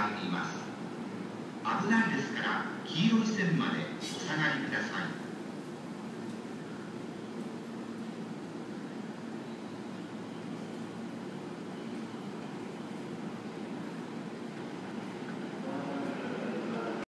げています。危ないですから黄色い線までお下がりください。